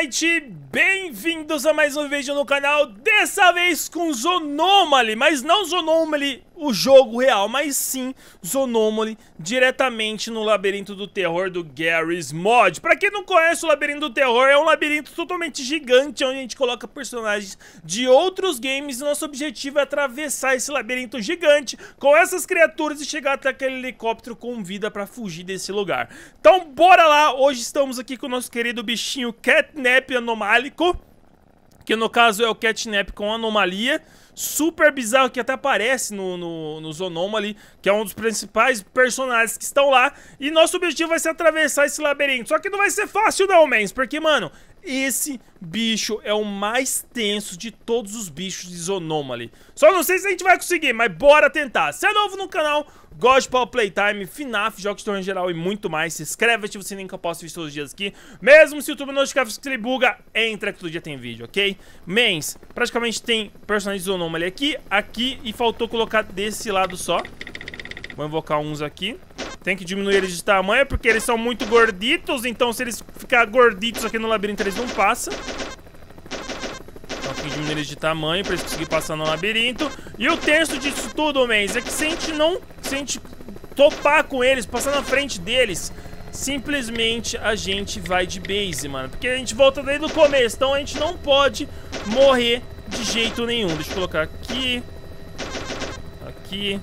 Fortnite, bem-vindos a mais um vídeo no canal, dessa vez com Zonomaly, mas não Zonomaly, o jogo real, mas sim Zonomaly, diretamente no Labirinto do Terror do Garry's Mod. Pra quem não conhece, o Labirinto do Terror é um labirinto totalmente gigante, onde a gente coloca personagens de outros games e nosso objetivo é atravessar esse labirinto gigante com essas criaturas e chegar até aquele helicóptero com vida pra fugir desse lugar. Então bora lá, hoje estamos aqui com o nosso querido bichinho Catnap anomálico, que no caso é o Catnap com anomalia, super bizarro, que até aparece no Zonomaly, que é um dos principais personagens que estão lá. E nosso objetivo vai ser atravessar esse labirinto, só que não vai ser fácil não, mens, porque, mano, esse bicho é o mais tenso de todos os bichos de Zonomaly. Só não sei se a gente vai conseguir, mas bora tentar. Se é novo no canal, gosta de Power Playtime, FNAF, jogos de terror em geral e muito mais, se inscreve, ativa o sininho que eu posto vídeos todos os dias aqui. Mesmo se o YouTube notificar que ele buga, entra que todo dia tem vídeo, ok? Mens, praticamente tem personagens de Zonomaly aqui e faltou colocar desse lado só. Vou invocar uns aqui. Tem que diminuir eles de tamanho, porque eles são muito gorditos. Então se eles ficarem gorditos aqui no labirinto, eles não passam. Então tem que diminuir eles de tamanho pra eles conseguirem passar no labirinto. E o tenso disso tudo, mens, é que se a gente topar com eles, passar na frente deles, simplesmente a gente vai de base, mano. Porque a gente volta desde o começo, então a gente não pode morrer de jeito nenhum. Deixa eu colocar aqui. Aqui.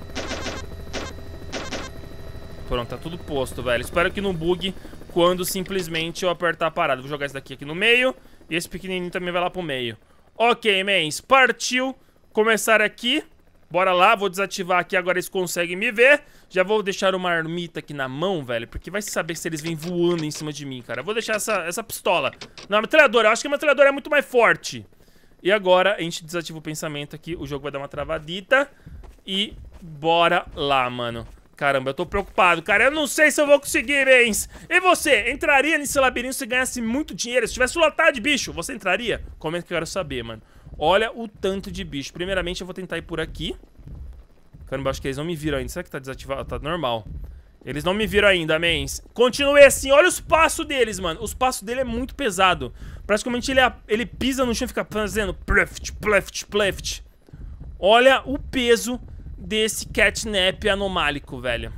Pronto, tá tudo posto, velho. Espero que não bugue quando simplesmente eu apertar a parada. Vou jogar esse daqui no meio. E esse pequenininho também vai lá pro meio. Ok, mens. Partiu começar aqui. Bora lá. Vou desativar aqui. Agora eles conseguem me ver. Já vou deixar uma marmita aqui na mão, velho. Porque vai saber se eles vêm voando em cima de mim, cara. Eu vou deixar essa pistola. Não, a metralhadora. Eu acho que a metralhadora é muito mais forte. E agora a gente desativa o pensamento aqui. O jogo vai dar uma travadita. E bora lá, mano. Caramba, eu tô preocupado, cara. Eu não sei se eu vou conseguir, mens. E você? Entraria nesse labirinto se ganhasse muito dinheiro? Se tivesse lotado de bicho, você entraria? Comenta que eu quero saber, mano. Olha o tanto de bicho. Primeiramente, eu vou tentar ir por aqui. Caramba, acho que eles não me viram ainda. Será que tá desativado? Tá normal. Eles não me viram ainda, mens. Continue assim. Olha os passos deles, mano. Os passos dele é muito pesado. Praticamente ele pisa no chão e fica fazendo pleft, pleft, pleft. Olha o peso desse Catnap anomálico, velho.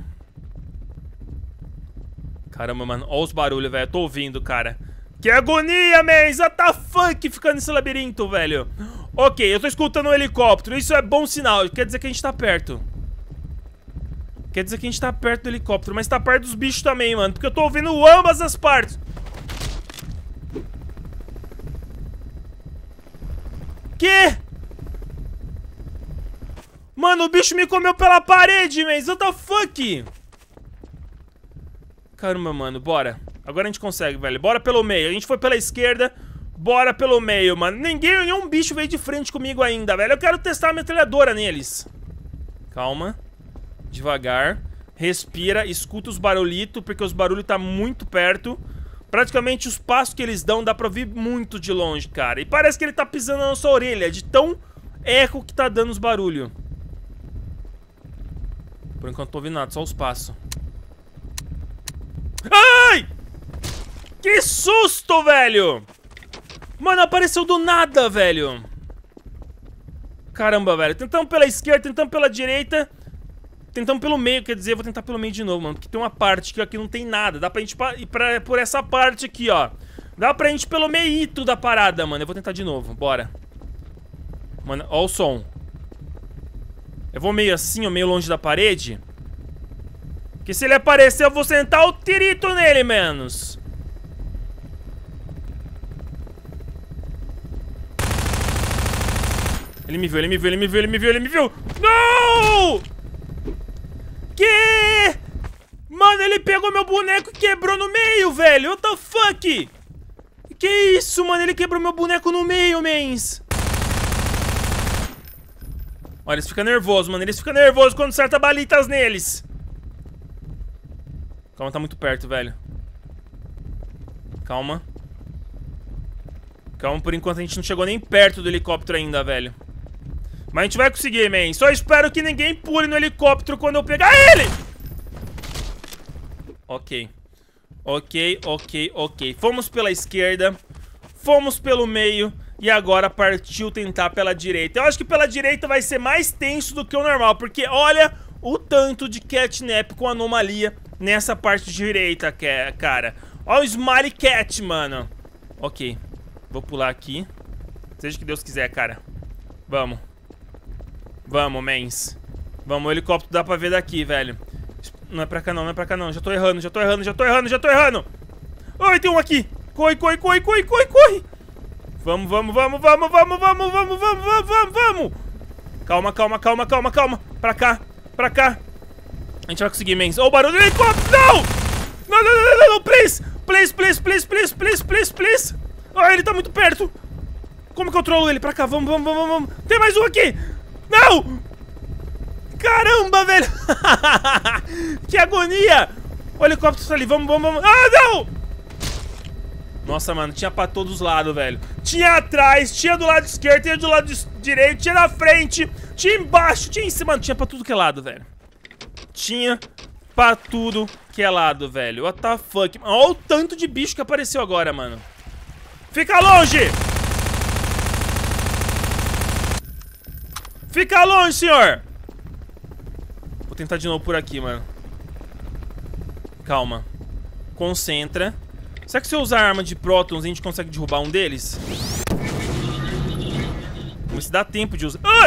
Caramba, mano. Olha os barulhos, velho. Eu tô ouvindo, cara. Que agonia, mens. What the fuck ficando nesse labirinto, velho. Ok, eu tô escutando um helicóptero. Isso é bom sinal. Quer dizer que a gente tá perto. Quer dizer que a gente tá perto do helicóptero. Mas tá perto dos bichos também, mano. Porque eu tô ouvindo ambas as partes. Que? Mano, o bicho me comeu pela parede, mens. What the fuck? Caramba, mano, bora. Agora a gente consegue, velho. Bora pelo meio. A gente foi pela esquerda. Bora pelo meio, mano. Nenhum bicho veio de frente comigo ainda, velho. Eu quero testar a metralhadora neles. Calma. Devagar. Respira. Escuta os barulhitos, porque os barulhos tá muito perto. Praticamente os passos que eles dão dá pra ouvir muito de longe, cara. E parece que ele tá pisando na nossa orelha, de tão eco que tá dando os barulhos. Por enquanto não tô ouvindo nada, só os passos. Ai! Que susto, velho! Mano, apareceu do nada, velho. Caramba, velho. Tentamos pela esquerda, tentamos pela direita. Tentamos pelo meio, quer dizer, vou tentar pelo meio de novo, mano. Porque tem uma parte que aqui não tem nada. Dá pra gente ir por essa parte aqui, ó. Dá pra gente ir pelo meio da parada, mano. Eu vou tentar de novo, bora. Mano, ó o som. Eu vou meio assim, ó, meio longe da parede. Porque se ele aparecer, eu vou sentar o tirito nele, menos. Ele me viu, ele me viu, ele me viu, ele me viu, ele me viu. Não! Que? Mano, ele pegou meu boneco e quebrou no meio, velho. What the fuck? Que isso, mano? Ele quebrou meu boneco no meio, mens. Olha, eles ficam nervosos, mano. Eles ficam nervosos quando acerta balitas neles. Calma, tá muito perto, velho. Calma. Calma, por enquanto a gente não chegou nem perto do helicóptero ainda, velho. Mas a gente vai conseguir, man. Só espero que ninguém pule no helicóptero quando eu pegar ele. Ok. Ok. Fomos pela esquerda. Fomos pelo meio e agora partiu tentar pela direita. Eu acho que pela direita vai ser mais tenso do que o normal, porque olha o tanto de catnap com anomalia nessa parte direita, cara. Olha o Smiley Cat, mano. Ok, vou pular aqui. Seja o que Deus quiser, cara. Vamos. Vamos, mens. Vamos, o helicóptero dá pra ver daqui, velho. Não é pra cá não, não é pra cá não. Já tô errando, já tô errando, já tô errando, já tô errando. Oi, tem um aqui. Corre, corre, corre, corre, corre, corre. Vamos, vamos, vamos, vamos, vamos, vamos, vamos, vamos, vamos, vamos. Calma, calma, calma, calma, calma. Pra cá, pra cá. A gente vai conseguir, mens. Ô, barulho do helicóptero, não! Não, não, não, não, não, please. Please, please, please, please, please, please, please. Ah, ele tá muito perto. Como que eu trolo ele? Pra cá, vamos, vamos, vamos, vamos. Tem mais um aqui. Não! Caramba, velho. Que agonia. O helicóptero tá ali, vamos, vamos, vamos. Ah, não! Nossa, mano, tinha pra todos os lados, velho. Tinha atrás, tinha do lado esquerdo, tinha do lado direito, tinha na frente, tinha embaixo, tinha em cima. Mano, tinha pra tudo que é lado, velho. Tinha pra tudo que é lado, velho. What the fuck? Olha o tanto de bicho que apareceu agora, mano. Fica longe! Fica longe, senhor! Vou tentar de novo por aqui, mano. Calma. Concentra. Será que se eu usar a arma de prótons a gente consegue derrubar um deles? Vamos ver se dá tempo de usar. Ah!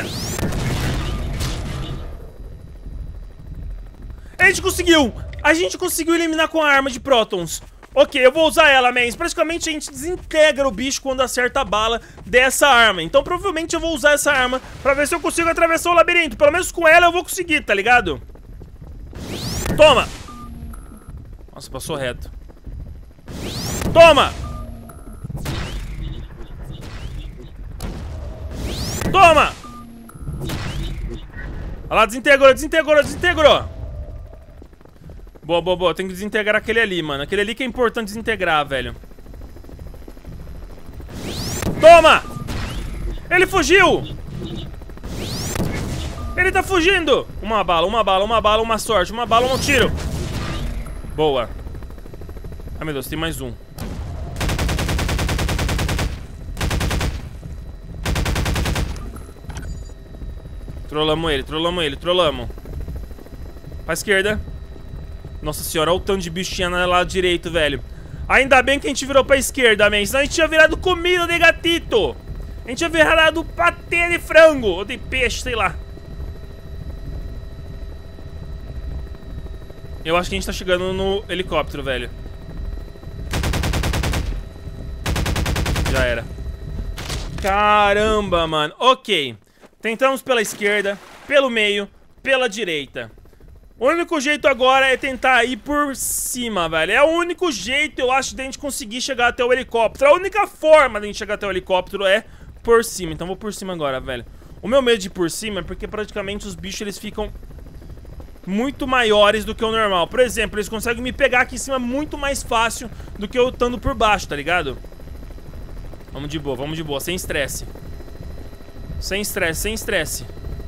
A gente conseguiu! A gente conseguiu eliminar com a arma de prótons. Ok, eu vou usar ela, mens. Praticamente a gente desintegra o bicho quando acerta a bala dessa arma. Então provavelmente eu vou usar essa arma pra ver se eu consigo atravessar o labirinto. Pelo menos com ela eu vou conseguir, tá ligado? Toma! Nossa, passou reto. Toma! Toma! Olha lá, desintegrou, desintegrou, desintegrou. Boa, boa, boa. Tem que desintegrar aquele ali, mano. Aquele ali que é importante desintegrar, velho. Toma! Ele fugiu! Ele tá fugindo! Uma bala, uma bala, uma bala, uma sorte. Uma bala, um tiro. Boa. Ai, meu Deus, tem mais um. Trollamos ele, trollamos ele, trollamos. Pra esquerda. Nossa senhora, olha o tanto de bicho tinha no lado direito, velho. Ainda bem que a gente virou pra esquerda, man. Senão a gente tinha virado comida de gatito. A gente tinha virado patê de frango. Ou de peixe, sei lá. Eu acho que a gente tá chegando no helicóptero, velho. Já era. Caramba, mano. Ok. Tentamos pela esquerda, pelo meio, pela direita. O único jeito agora é tentar ir por cima, velho. É o único jeito, eu acho, de a gente conseguir chegar até o helicóptero. A única forma de a gente chegar até o helicóptero é por cima. Então vou por cima agora, velho. O meu medo de ir por cima é porque praticamente os bichos, eles ficam muito maiores do que o normal. Por exemplo, eles conseguem me pegar aqui em cima muito mais fácil do que eu estando por baixo, tá ligado? Vamos de boa, sem estresse. Sem estresse, sem estresse.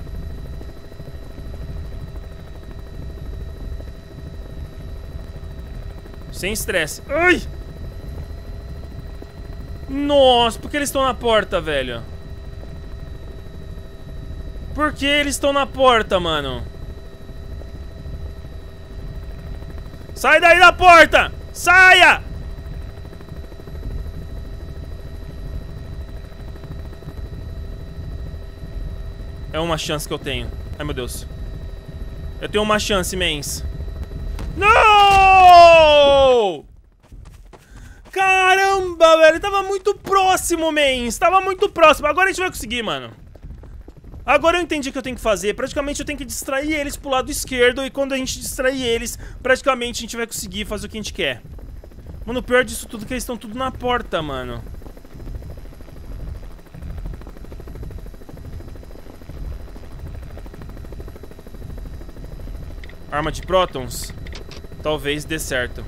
Sem estresse. Ai! Nossa, por que eles estão na porta, velho? Por que eles estão na porta, mano? Sai daí da porta! Saia! É uma chance que eu tenho. Ai, meu Deus. Eu tenho uma chance, mens. Não! Caramba, velho. Tava muito próximo, mens. Tava muito próximo. Agora a gente vai conseguir, mano. Agora eu entendi o que eu tenho que fazer. Praticamente eu tenho que distrair eles pro lado esquerdo. E quando a gente distrair eles, praticamente a gente vai conseguir fazer o que a gente quer. Mano, o pior disso tudo é que eles estão tudo na porta, mano. Arma de prótons? Talvez dê certo.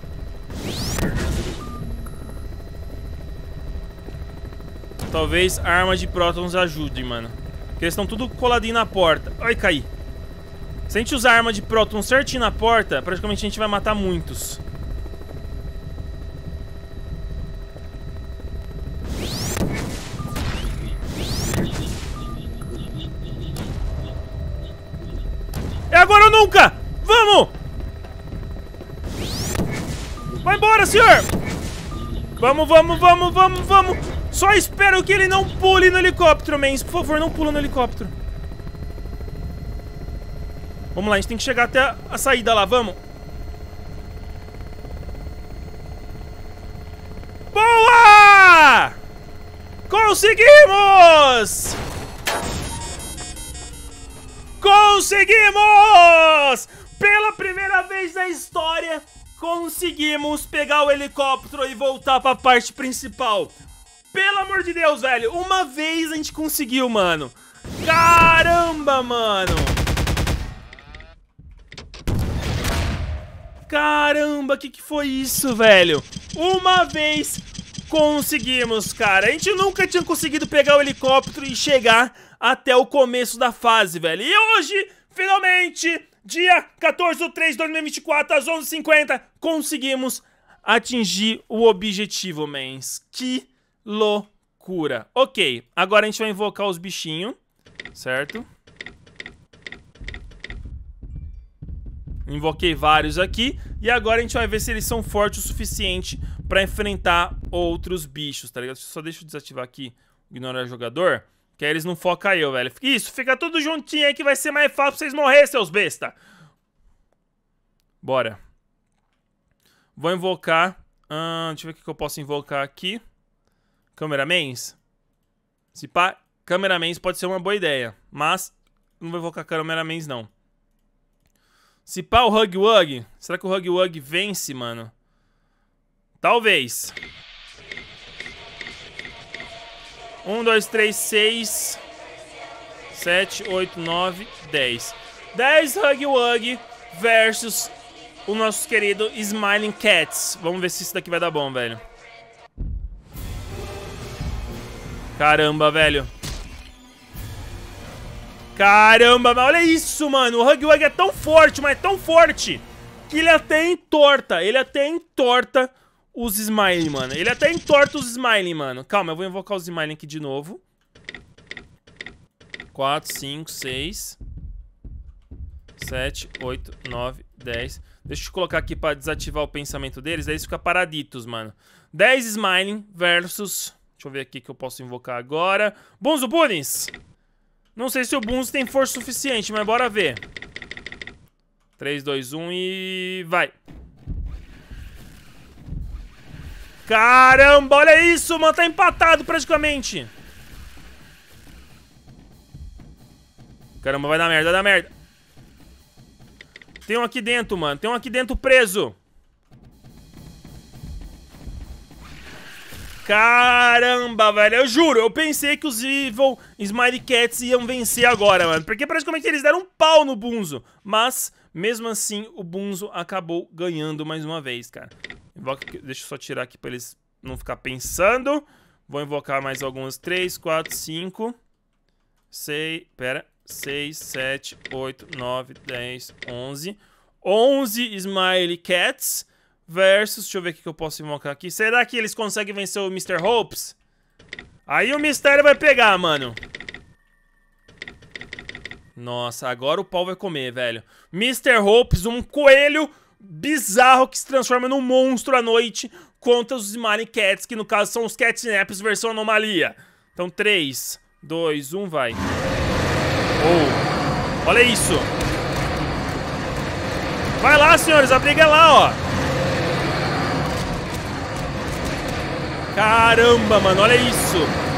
Talvez a arma de prótons ajude, mano. Porque eles estão tudo coladinho na porta. Ai, caí. Se a gente usar a arma de prótons certinho na porta, praticamente a gente vai matar muitos. nunca! Vamos! Vai embora, senhor! Vamos, vamos, vamos, vamos, vamos! Só espero que ele não pule no helicóptero, mens. Por favor, não pula no helicóptero. Vamos lá, a gente tem que chegar até a saída lá, vamos. Boa! Conseguimos! Conseguimos! Pela primeira vez na história, conseguimos pegar o helicóptero e voltar pra parte principal. Pelo amor de Deus, velho. Uma vez a gente conseguiu, mano. Caramba, mano. Caramba, que foi isso, velho? Uma vez conseguimos, cara. A gente nunca tinha conseguido pegar o helicóptero e chegar até o começo da fase, velho. E hoje, finalmente, dia 14/3/2024, às 11h50, conseguimos atingir o objetivo, mens. Que loucura. Ok, agora a gente vai invocar os bichinhos, certo? Invoquei vários aqui. E agora a gente vai ver se eles são fortes o suficiente pra enfrentar outros bichos, tá ligado? Só deixa eu desativar aqui, ignorar jogador, que aí eles não focam eu, velho. Isso, fica tudo juntinho aí que vai ser mais fácil pra vocês morrerem, seus besta. Bora. Vou invocar... deixa eu ver o que eu posso invocar aqui. Cameramans? Se pá, Cameramans pode ser uma boa ideia, mas não vou invocar Cameramans, não. Se pá o Hug Wug, será que o Hug Wug vence, mano? Talvez. 1, 2, 3, 6, 7, 8, 9, 10. 10 Hug Wug versus o nosso querido Smiling Cats. Vamos ver se isso daqui vai dar bom, velho. Caramba, velho. Caramba, mas olha isso, mano. O Hug Wug é tão forte, mas é tão forte, que ele até entorta. Ele até entorta os Smiley, mano. Ele até entorta os Smiley, mano. Calma, eu vou invocar os Smiley aqui de novo. 4, 5, 6, 7, 8, 9, 10. Deixa eu colocar aqui pra desativar o pensamento deles. Daí eles ficam paraditos, mano. 10 Smiley versus... Deixa eu ver aqui que eu posso invocar agora. Bunzo Bunnies! Não sei se o Bunzo tem força suficiente, mas bora ver. 3, 2, 1 e... vai. Caramba, olha isso, mano. Tá empatado praticamente. Caramba, vai dar merda, vai dar merda. Tem um aqui dentro, mano. Tem um aqui dentro preso. Caramba, velho, eu juro, eu pensei que os Evil Smiley Cats iam vencer agora, mano. Porque praticamente eles deram um pau no Bunzo. Mas, mesmo assim, o Bunzo acabou ganhando mais uma vez, cara. Deixa eu só tirar aqui pra eles não ficar pensando. Vou invocar mais alguns. 3, 4, 5, 6, pera, 6, 7, 8, 9, 10, 11. 11 Smiley Cats. Versus, deixa eu ver o que eu posso invocar aqui. Será que eles conseguem vencer o Mr. Hopes? Aí o mistério vai pegar, mano. Nossa, agora o pau vai comer, velho. Mr. Hopes, um coelho bizarro que se transforma num monstro à noite contra os Smiley Cats, que no caso são os Catnaps versão anomalia. Então 3, 2, 1, vai. Oh, olha isso. Vai lá, senhores, a briga é lá, ó. Caramba, mano, olha isso.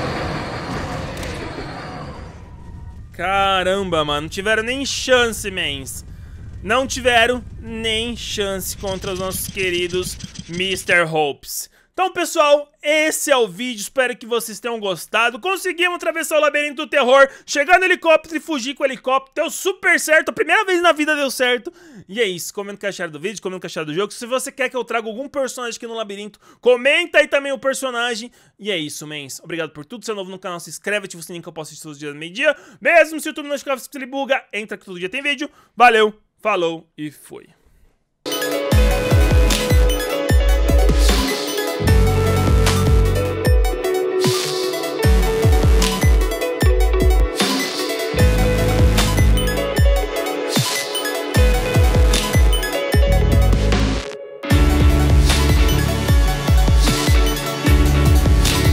Caramba, mano, não tiveram nem chance, mens. Não tiveram nem chance contra os nossos queridos Mr. Hopes. Então, pessoal, esse é o vídeo, espero que vocês tenham gostado. Conseguimos atravessar o labirinto do terror, chegar no helicóptero e fugir com o helicóptero. Deu super certo, a primeira vez na vida deu certo. E é isso, comenta o que acharam do vídeo, comenta o que acharam do jogo. Se você quer que eu traga algum personagem aqui no labirinto, comenta aí também o personagem. E é isso, mens. Obrigado por tudo, se é novo no canal, se inscreve, ativa o sininho que eu posto todos os dias no meio-dia. Mesmo se o YouTube não estiver, se ele buga, entra que todo dia tem vídeo. Valeu, falou e fui.